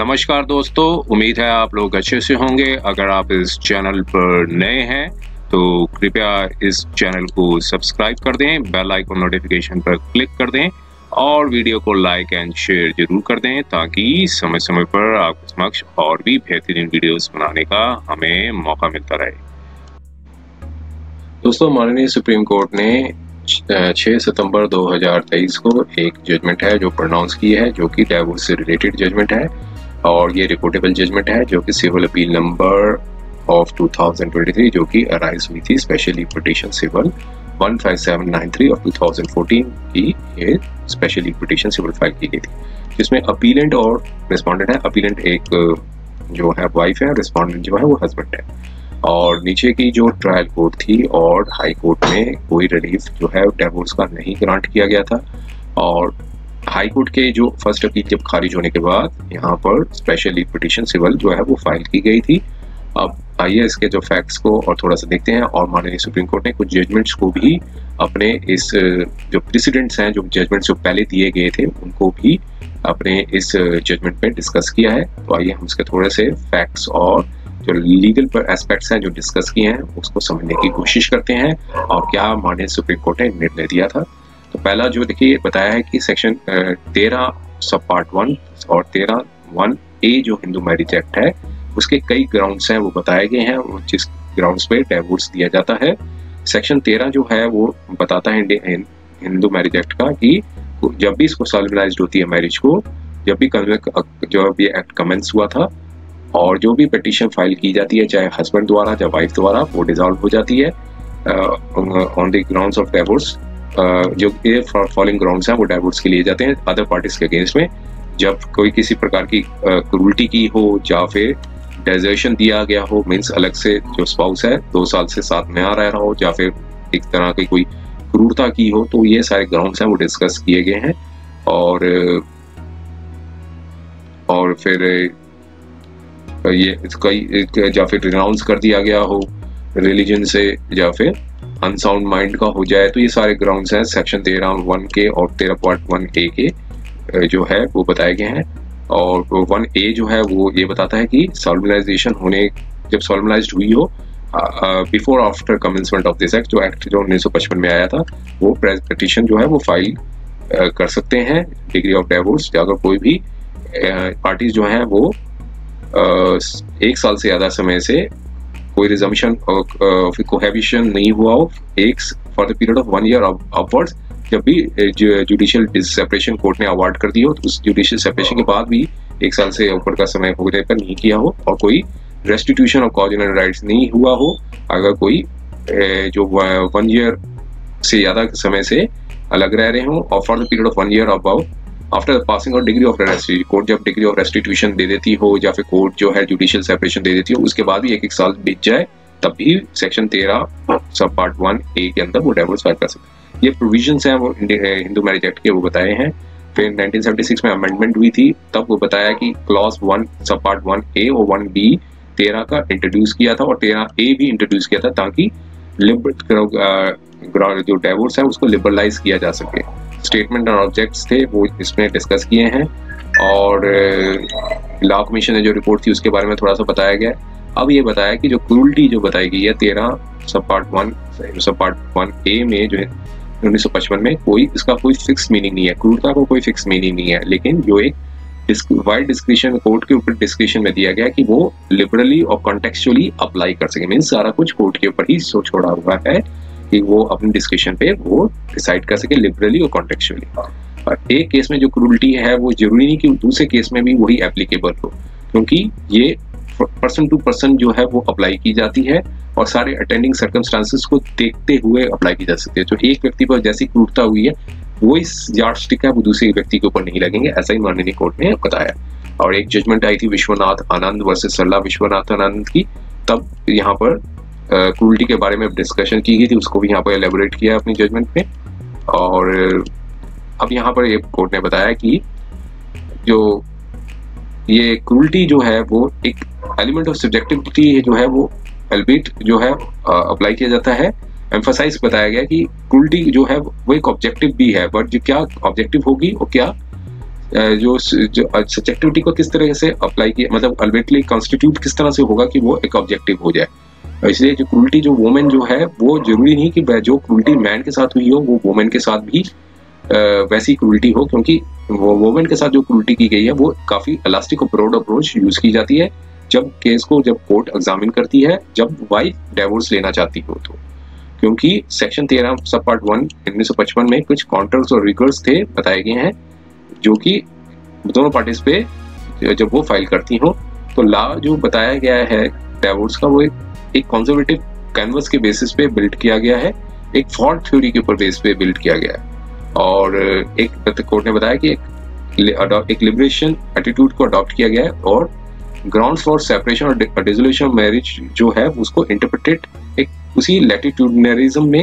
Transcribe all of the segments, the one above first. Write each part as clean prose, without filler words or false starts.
नमस्कार दोस्तों, उम्मीद है आप लोग अच्छे से होंगे। अगर आप इस चैनल पर नए हैं तो कृपया इस चैनल को सब्सक्राइब कर दें, बेल आइकन नोटिफिकेशन पर क्लिक कर दें और वीडियो को लाइक एंड शेयर जरूर कर दें ताकि समय समय पर आपके समक्ष और भी बेहतरीन वीडियोस बनाने का हमें मौका मिलता रहे। दोस्तों, माननीय सुप्रीम कोर्ट ने 6 सितंबर 2023 को एक जजमेंट है जो प्रोनाउंस की है, जो कि डिवोर्स से रिलेटेड जजमेंट है और ये रिपोर्टेबल जजमेंट है जो कि सिविल अपील नंबर ऑफ 2023 जो कि अराइज हुई थी स्पेशली पिटीशन सिविल 15793 ऑफ 2014 की ये स्पेशली पिटीशन सिविल फाइल की गई थी, जिसमें अपीलेंट और रिस्पोंडेंट है। अपीलेंट एक जो है वाइफ है, रिस्पोंडेंट जो है वो हस्बैंड है। और नीचे की जो ट्रायल कोर्ट थी और हाई कोर्ट में कोई रिलीफ जो है डिवोर्स का नहीं ग्रांट किया गया था और हाई कोर्ट के जो फर्स्ट अपील जब खारिज होने के बाद यहाँ पर स्पेशली पिटीशन सिविल जो है वो फाइल की गई थी। अब आइए इसके जो फैक्ट्स को और थोड़ा सा देखते हैं और माननीय सुप्रीम कोर्ट ने कुछ जजमेंट्स को भी अपने इस जो प्रेसिडेंट्स हैं, जो जजमेंट्स जो पहले दिए गए थे उनको भी अपने इस जजमेंट में डिस्कस किया है। तो आइए हम इसके थोड़े से फैक्ट्स और जो लीगल पर एस्पेक्ट्स हैं जो डिस्कस किए हैं उसको समझने की कोशिश करते हैं और क्या माननीय सुप्रीम कोर्ट ने निर्णय दिया था। तो पहला जो देखिए बताया है कि सेक्शन 13 सब पार्ट 1 और 13(1)(a) जो हिंदू मैरिज एक्ट है उसके कई ग्राउंड्स हैं वो बताए गए हैं, जिस ग्राउंड्स पे डिवोर्स दिया जाता है। सेक्शन 13 जो है वो बताता है हिंदू मैरिज एक्ट का कि जब भी इसको सॉल्यूबलाइज्ड होती है मैरिज को, जब भी एक्ट कमेंस हुआ था और जो भी पिटीशन फाइल की जाती है चाहे हस्बैंड द्वारा या वाइफ द्वारा, वो डिसॉल्व हो जाती है on the grounds of divorce. जो ये फॉलोइंग ग्राउंड्स हैं वो डिवोर्स के लिए जाते हैं अदर पार्टीज के अगेंस्ट में, जब कोई किसी प्रकार की क्रूरटी की हो या फिर डेजर्शन दिया गया हो, मीन्स अलग से जो स्पाउस है 2 साल से साथ में आ रहा हो या फिर एक तरह की कोई क्रूरता की हो, तो ये सारे ग्राउंड्स हैं वो डिस्कस किए गए हैं। और फिर ये या फिर रिनाउंस कर दिया गया हो रिलीजन से या फिर अनसाउंड माइंड का हो जाए, तो ये सारे ग्राउंड्स हैं सेक्शन 13(1) के और 13(1)(a) के जो है वो बताए गए हैं। और 1A जो है वो ये बताता है कि सॉल्युबलाइजेशन होने, जब सॉल्युबलाइज्ड हुई हो before after commencement of this act, जो एक्ट जो 1955 में आया था, वो पिटीशन जो है वो फाइल कर सकते हैं डिग्री ऑफ डिवोर्स। अगर कोई भी पार्टीज जो हैं वो 1 साल से ज्यादा समय से कोई रिजम्पशन और कोहैबिशन नहीं हुआ हो for the period of 1 year upwards, जब भी जुडिशियल सेपरेशन कोर्ट ने अवार्ड कर दी हो तो उस जुडिशियल सेपरेशन के बाद भी 1 साल से ऊपर का समय होने पर नहीं किया हो और कोई रेस्टिट्यूशन ऑफ कॉजनल राइट्स नहीं हुआ हो, अगर कोई जो 1 ईयर से ज्यादा समय से अलग रह रहे हो और for the period of 1 year above after the passing और डिग्री ऑफ रेस्टिट्यूशन, कोर्ट जब डिग्री ऑफ रेस्टिट्यूशन दे देती हो या फिर कोर्ट जो है जुडिशियल सेपरेशन दे देती हो उसके बाद भी 1 साल बीत जाए, तब भी सेक्शन 13 सब पार्ट 1A के अंदर वो डिवोर्स फाइल कर सकते हैं। ये प्रोविजंस हैं वो हिंदू मैरिज एक्ट के वो बताए हैं। फिर 1976 में अमेंडमेंट हुई थी, तब वो बताया कि क्लॉज 1 सब पार्ट 1A और 1B 13 का इंट्रोड्यूस किया था और 13A भी इंट्रोड्यूस किया था ताकि जो डिवोर्स है उसको लिबरलाइज किया जा सके। स्टेटमेंट और ऑब्जेक्ट्स थे वो इसमें डिस्कस किए हैं और लॉ कमीशन ने जो रिपोर्ट थी उसके बारे में थोड़ा सा बताया गया। अब ये बताया कि जो क्रूरटी जो बताई गई है 13 सब पार्ट 1A में जो है 1955 में, कोई इसका कोई फिक्स मीनिंग नहीं है, क्रूरता को कोई फिक्स मीनिंग नहीं है, लेकिन जो एक वाइड डिस्क्रिप्शन कोर्ट के ऊपर डिस्क्रिप्शन में दिया गया कि वो लिबरली और कॉन्टेक्चुअली अप्लाई कर सके। मीन्स सारा कुछ कोर्ट के ऊपर ही छोड़ा हुआ है कि वो अपनी डिस्कशन पे वो डिसाइड कर सके लिबरली और कॉन्टेक्चुअली। और एक केस में जो क्रूरटी है वो जरूरी नहीं कि दूसरे केस में भी वही एप्लीकेबल हो, क्योंकि ये पर्सन टू पर्सन जो है वो अप्लाई की जाती है और सारे अटेंडिंग सर्कमस्टांसेस को देखते हुए अप्लाई की जा सकती है। जो एक व्यक्ति पर जैसी क्रूरता हुई है वो इस यार्डस्टिक है वो दूसरे व्यक्ति के ऊपर नहीं लगेंगे, ऐसा ही माननीय कोर्ट ने बताया। और एक जजमेंट आई थी विश्वनाथ आनंद वर्सेस सरला विश्वनाथ आनंद की, तब यहाँ पर क्रूरटी के बारे में डिस्कशन की गई थी, उसको भी यहाँ पर एलेबोरेट किया अपनी जजमेंट में। और अब यहाँ पर एक कोर्ट ने बताया कि जो ये क्रूरटी जो है वो एक एलिमेंट ऑफ सब्जेक्टिविटी जो है वो एल्बिट जो है अप्लाई किया जाता है। एम्फसाइज बताया गया कि क्रूरटी जो है वो एक ऑब्जेक्टिव भी है, बट जो क्या ऑब्जेक्टिव होगी और क्या जो सब्जेक्टिविटी को किस तरह से अप्लाई किया, मतलब अल्टीमेटली कॉन्स्टिट्यूट किस तरह से होगा कि वो एक ऑब्जेक्टिव हो जाए। इसलिए जो क्रूल्टी जो वुमेन जो है वो जरूरी नहीं कि जो क्रूल्टी मैन के साथ हुई हो वो वुमेन के साथ भी वैसी क्रूल्टी हो, क्योंकि वो वुमेन के साथ जो क्रूल्टी की गई है वो काफी इलास्टिक और ब्रॉड अप्रोच यूज की जाती है जब केस को जब कोर्ट एग्जामिन करती है, जब वाइफ डिवोर्स लेना चाहती हो तो, क्योंकि सेक्शन 13 सब पार्ट 1 1955 में कुछ काउंटर्स और रिगर्स थे बताए गए हैं जो कि दोनों पार्टीज पे जब वो फाइल करती हो तो लॉ जो बताया गया है डिवोर्स का वो एक कंजर्वेटिव कैनवस के बेसिस पे बिल्ड किया गया है, एक फॉल्ट थ्योरी के ऊपर बेस पे बिल्ड किया गया है। और एक कोर्ट ने बताया कि एक लिबरेशन एटीट्यूड को अडॉप्ट किया गया है और ग्राउंड्स फॉर सेपरेशन और डिसोल्यूशन मैरिज जो है उसको इंटरप्रेटेड एक उसी लैटिट्यूडनरिज्म में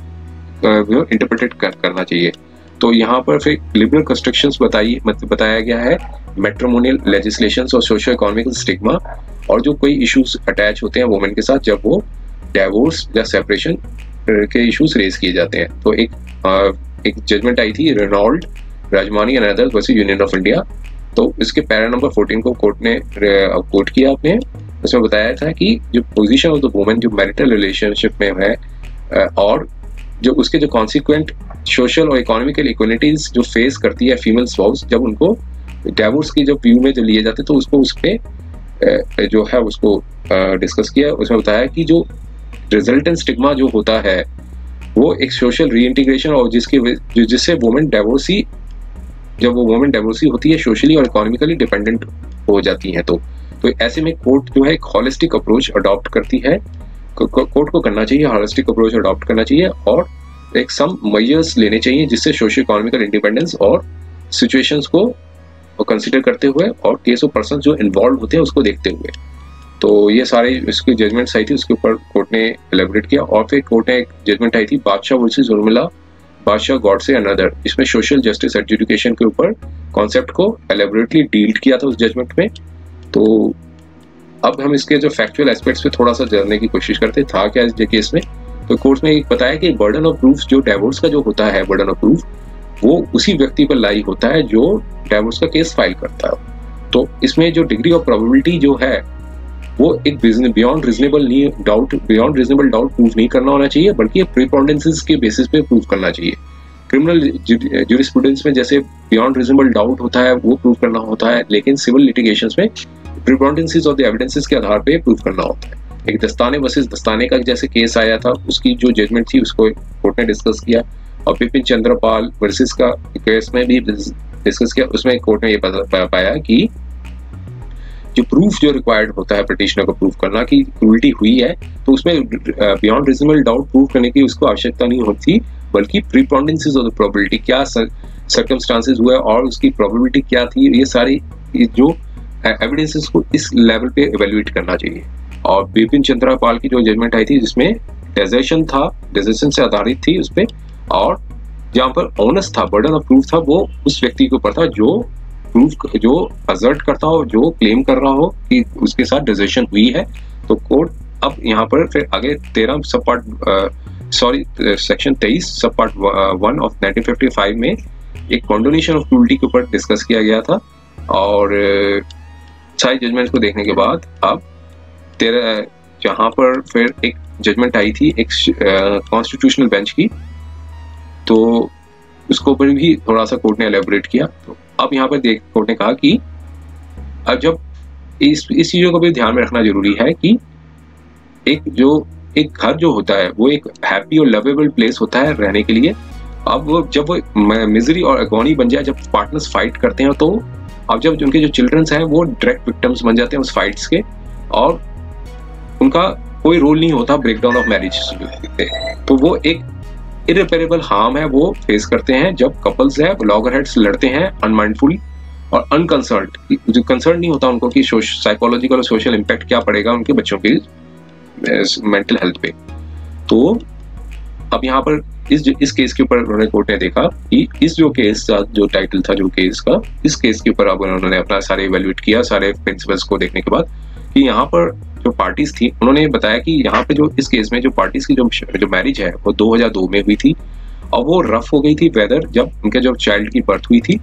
इंटरप्रेटेड करना चाहिए। तो यहाँ पर फिर लिबरल कंस्ट्रक्शंस बताया गया है मैट्रिमोनियल लेजिस्लेशंस और सोशो इकोनॉमिक स्टिग्मा और जो कोई इश्यूज अटैच होते हैं वुमेन के साथ जब वो डिवोर्स या सेपरेशन के इश्यूज रेज किए जाते हैं। तो एक जजमेंट आई थी Reynold Rajamani and others versus union of India, तो इसके पैरा नंबर 14 को कोर्ट ने कोट किया आपने, उसमें बताया था कि जो पोजीशन ऑफ द वुमेन जो मैरिटल रिलेशनशिप में है और जो उसके जो कॉन्सिक्वेंट सोशल और इकोनॉमिकल इक्वलिटीज जो फेस करती है फीमेल स्पाउस जब उनको डिवोर्स की जब व्यू में जो लिए जाते तो उसको उस पर जो है उसको डिस्कस किया। उसमें बताया कि जो रिजल्टेंट स्टिग्मा जो होता है वो एक सोशल रीइंटीग्रेशन और जिससे वुमेन डिवोर्सी जब वो वुमेन डिवोर्सी होती है सोशली और इकोनॉमिकली डिपेंडेंट हो जाती हैं तो ऐसे में कोर्ट जो है एक हॉलिस्टिक अप्रोच अडॉप्ट करती है, कोर्ट को करना चाहिए हॉलिस्टिक अप्रोच अडॉप्ट करना चाहिए और एक सम मेजर्स लेने चाहिए जिससे सोशल इकोनॉमिकल इंडिपेंडेंस और सिचुएशंस को कंसिडर करते हुए और केस ऑफ पर्सन जो इन्वॉल्व होते हैं उसको देखते हुए। तो ये सारे इसकी जजमेंट्स आई थी उसके ऊपर कोर्ट ने एलेबोरेट किया। और फिर कोर्ट ने एक जजमेंट आई थी बादशाह वर्सेस उर्मिला बादशाह गॉडसे अनदर, इसमें सोशल जस्टिस एजुकेशन के ऊपर कॉन्सेप्ट को एलेबोरेटली डील किया था उस जजमेंट में। तो अब हम इसके जो फैक्चुअल एस्पेक्ट्स पे थोड़ा सा जानने की कोशिश करते था क्या इस केस में। तो कोर्ट ने बताया कि बर्डन ऑफ प्रूफ जो डिवोर्स का जो होता है बर्डन ऑफ प्रूफ वो उसी व्यक्ति पर लाई होता है जो डिवोर्स का केस फाइल करता है। तो इसमें जो डिग्री ऑफ प्रोबेबिलिटी जो है वो एक बियॉन्ड रीजनेबल डाउट प्रूव नहीं करना होना चाहिए बल्कि प्रीपोंडेंसेस के बेसिस पे प्रूव करना चाहिए। क्रिमिनल ज्यूरिस्प्रूडेंस में जैसे बियॉन्ड रीजनेबल डाउट होता है वो प्रूव करना होता है, लेकिन सिविल लिटिगेशंस में प्रीपोंडेंसेस ऑफ द एविडेंसेस के आधार पे प्रूव करना होता है। एक दस्ताने वर्सेस दस्ताने का जैसे केस आया था उसकी जो जजमेंट थी उसको कोर्ट ने डिस्कस किया और बिपिन चंद्रपाल वर्सेस का केस में भी डिस्कस किया। उसमें कोर्ट ने ये पाया कि जो प्रूफ जो रिक्वायर्ड होता है पिटिशनर को प्रूफ करना कि क्रूल्टी हुई है तो उसमें बियॉन्ड रीजनेबल डाउट प्रूफ करने की उसको आवश्यकता नहीं होती बल्कि प्रीपोंडेंसेस ऑफ द प्रोबेबिलिटी क्या सर्कमस्टांसेस हुए और उसकी प्रोबेबिलिटी क्या थी, ये सारी जो एविडेंसेस को इस लेवल पे इवेल्युएट करना चाहिए। और बिपिन चंद्रपाल की जो जजमेंट आई थी जिसमें डेजिशन से आधारित थी उस पर और जहाँ पर ऑनेस्ट था बर्डन ऑफ प्रूफ था वो उस व्यक्ति के ऊपर था जो प्रूफ जो असर्ट करता हो जो क्लेम कर रहा हो कि उसके साथ डिसीजन हुई है। तो कोर्ट अब यहाँ पर फिर आगे 13 सब पार्ट सेक्शन 23 सब पार्ट 1 ऑफ 1955 में एक कॉन्डोनेशन ऑफ क्रूल्टी के ऊपर डिस्कस किया गया था। और सारे जजमेंट को देखने के बाद अब जहाँ पर फिर एक जजमेंट आई थी एक कॉन्स्टिट्यूशनल बेंच की, तो उसको ऊपर भी थोड़ा सा कोर्ट ने एलेबोरेट किया। तो अब यहाँ पर कोर्ट ने कहा कि अब जब इस चीज़ों को भी ध्यान में रखना जरूरी है कि एक घर जो होता है वो एक हैप्पी और लवेबल प्लेस होता है रहने के लिए। अब वो जब वो मिजरी और अगोनी बन जाए जब पार्टनर्स फाइट करते हैं तो अब जब उनके जो चिल्ड्रंस हैं वो डायरेक्ट विक्टिम्स बन जाते हैं उस फाइट्स के और उनका कोई रोल नहीं होता ब्रेकडाउन ऑफ मैरिज तो वो एक इरिपेरेबल हार्म है वो फेस करते हैं जब कपल्स है लॉगरहेड्स लड़ते हैं अनमाइंडफुल और अनकंसर्न्ड, जो कंसर्न नहीं होता उनको कि साइकोलॉजिकल और सोशल इम्पैक्ट क्या पड़ेगा उनके बच्चों की मेंटल हेल्थ पे। तो अब यहाँ पर इस केस के ऊपर उन्होंने कोर्ट ने देखा कि इस जो केस का जो टाइटल था जो केस का इस केस के ऊपर अब उन्होंने अपना सारे इवेल्युएट किया सारे प्रिंसिपल्स को देखने के बाद कि यहाँ पर जो पार्टीज थी उन्होंने बताया कि यहाँ पे जो इस केस में जो पार्टीज की जो मैरिज है वो 2002 में हुई थी और वो रफ हो गई थी वेदर जब उनके जब चाइल्ड की बर्थ हुई थी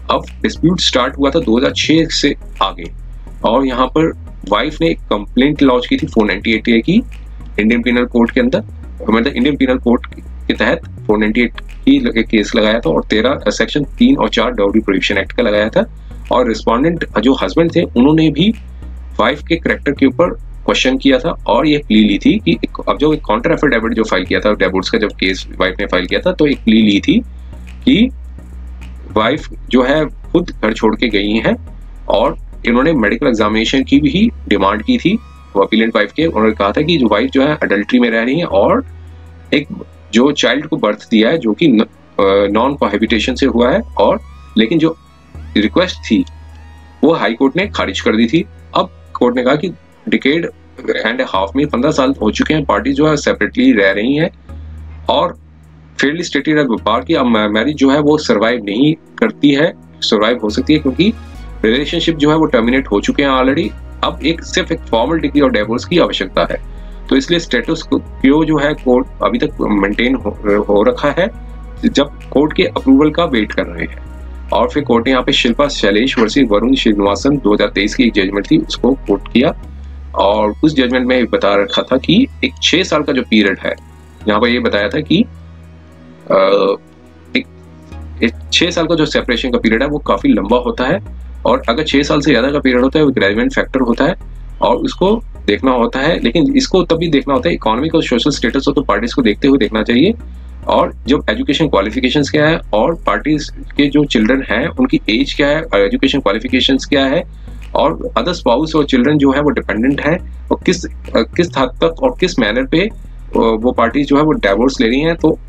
अब डिस्प्यूट स्टार्ट हुआ था 2006 से आगे, और यहाँ पर वाइफ ने एक कंप्लेंट लॉन्च की थी 498A की इंडियन पिनल कोड के अंदर, मतलब इंडियन पिनल कोड के तहत 498 की केस लगाया था, और 13 सेक्शन 3 और 4 डाउरी प्रोहिबिशन एक्ट का लगाया था। और रिस्पोंडेंट जो हस्बैंड थे उन्होंने भी वाइफ के कैरेक्टर के ऊपर क्वेश्चन किया था, और ये प्ली ली थी कि अब जो एक काउंटर एफिडेविट जो फाइल किया था डिवोर्स का, जब केस वाइफ ने फाइल किया था, तो एक प्ली ली थी कि वाइफ जो है खुद घर छोड़ के गई हैं, और इन्होंने मेडिकल एग्जामिनेशन की भी डिमांड की थी अपीलेंट वाइफ के। उन्होंने कहा था कि जो वाइफ जो है अडल्ट्री में रह रही है और एक जो चाइल्ड को बर्थ दिया है जो कि नॉन कोहैबिटेशन से हुआ है, और लेकिन जो रिक्वेस्ट थी वो हाई कोर्ट ने खारिज कर दी थी। अब कोर्ट ने कहा कि डिकेड एंड हाफ में 15 साल हो चुके हैं, पार्टी जो है सेपरेटली रह रही हैं, और फेयरली स्टेटेड बार की अब मैरिज जो है वो सर्वाइव नहीं करती है, सर्वाइव हो सकती है क्योंकि रिलेशनशिप जो है वो टर्मिनेट हो चुके हैं ऑलरेडी। अब सिर्फ एक फॉर्मल डिग्री और डिवोर्स की आवश्यकता है, तो इसलिए स्टेटस क्यो जो है कोर्ट अभी तक मेंटेन हो रखा है, जब कोर्ट के अप्रूवल का वेट कर रहे हैं। और फिर कोर्ट ने यहाँ पे शिल्पा शैलेश वर्सेस वरुण श्रीनिवासन 2023 की एक जजमेंट थी, उसको कोर्ट किया, और उस जजमेंट में बता रखा था कि एक 6 साल का जो पीरियड है, यहाँ पर ये बताया था कि एक 6 साल का जो सेपरेशन का पीरियड है वो काफी लंबा होता है, और अगर 6 साल से ज्यादा का पीरियड होता है वो रेलेवेंट फैक्टर होता है, और उसको देखना होता है। लेकिन इसको तभी देखना होता है इकोनॉमिक और सोशल स्टेटस हो तो पार्टीज को देखते हुए देखना चाहिए, और जो एजुकेशन क्वालिफिकेशंस क्या है, और पार्टीज के जो चिल्ड्रन हैं उनकी एज क्या है, और एजुकेशन क्वालिफिकेशंस क्या है, और अदर स्पाउस और चिल्ड्रन जो है वो डिपेंडेंट है, और किस हद तक और किस मैनर पे वो पार्टीज जो है वो डिवोर्स ले रही हैं। तो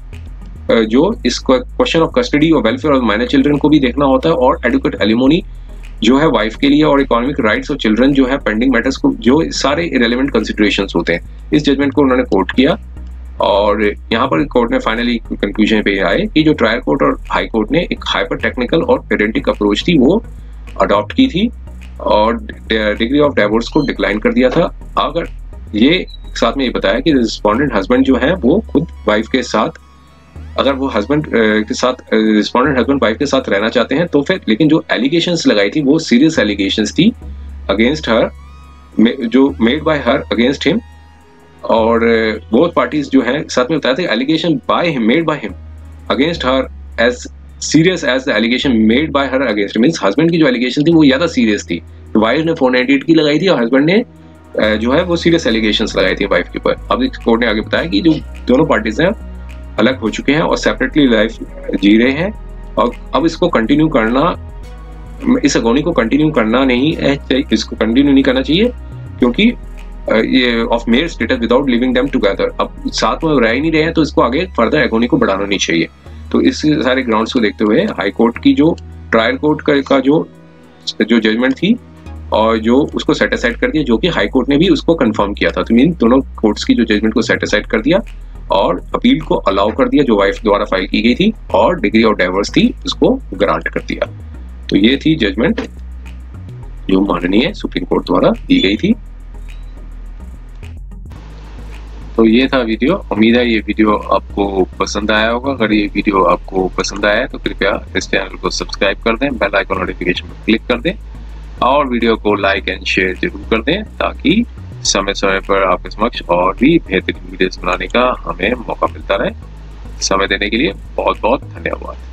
जो इस क्वेश्चन ऑफ कस्टडी और वेलफेयर ऑफ माइनर चिल्ड्रन को भी देखना होता है, और एडुकेट एलिमोनी जो है वाइफ के लिए, और इकोनॉमिक राइट्स और चिल्ड्रन जो है पेंडिंग मैटर्स को, जो सारे इरेलेवेंट कंसिडरेशंस होते हैं। इस जजमेंट को उन्होंने कोर्ट किया, और यहाँ पर कोर्ट ने फाइनली कंक्लूजन पे आए कि जो ट्रायल कोर्ट और हाई कोर्ट ने एक हाइपर टेक्निकल और पेरेंटिक अप्रोच थी वो अडॉप्ट की थी, और डिग्री ऑफ डिवोर्स को डिक्लाइन कर दिया था। अगर ये साथ में ये बताया कि रिस्पोंडेंट हस्बैंड जो है वो खुद वाइफ के साथ, अगर वो हस्बैंड के साथ रिस्पोंडेंट हस्बैंड वाइफ के साथ रहना चाहते हैं तो फिर, लेकिन जो एलिगेशंस लगाई थी वो सीरियस एलिगेशंस थी अगेंस्ट हर, जो made by her against him, और बोथ पार्टीज जो है साथ में बताया था allegation by him, made by him against her as serious as the allegation made by her against him. Means husband की जो एलिगेशन थी वो ज्यादा सीरियस थी, तो वाइफ ने 498 की लगाई थी और हस्बैंड ने जो है वो सीरियस एलिगेशंस लगाई थी वाइफ के ऊपर। अब कोर्ट ने आगे बताया कि जो दोनों पार्टीज हैं अलग हो चुके हैं और सेपरेटली लाइफ जी रहे हैं, और अब इसको कंटिन्यू करना, इस अगोनी को कंटिन्यू करना नहीं है, इसको कंटिन्यू नहीं करना चाहिए, क्योंकि ये of mere status without living them together, अब साथ में रह ही नहीं रहे हैं तो इसको आगे फर्दर एगोनी को बढ़ाना नहीं चाहिए। तो इस सारे ग्राउंड्स को देखते हुए हाई कोर्ट की जो ट्रायल कोर्ट का जो जजमेंट थी और जो उसको सेटिस्फाइड कर दिया, जो कि हाई कोर्ट ने भी उसको कंफर्म किया था। तो मीन दोनों कोर्ट्स की जो जजमेंट को सेटिस्फाइड कर दिया और अपील को अलाउ कर दिया जो वाइफ द्वारा फाइल की गई थी, और डिग्री ऑफ डाइवोर्स थी उसको ग्रांट कर दिया। तो ये थी जजमेंट जो माननीय सुप्रीम कोर्ट द्वारा दी गई थी। तो ये था वीडियो। उम्मीद है ये वीडियो आपको पसंद आया होगा। अगर ये वीडियो आपको पसंद आया है तो कृपया इस चैनल को सब्सक्राइब कर दें, बेल आइकन नोटिफिकेशन पर क्लिक कर दें, और वीडियो को लाइक एंड शेयर जरूर कर दें, ताकि समय समय पर आपके समक्ष और भी बेहतरीन वीडियोस बनाने का हमें मौका मिलता रहे। समय देने के लिए बहुत बहुत धन्यवाद।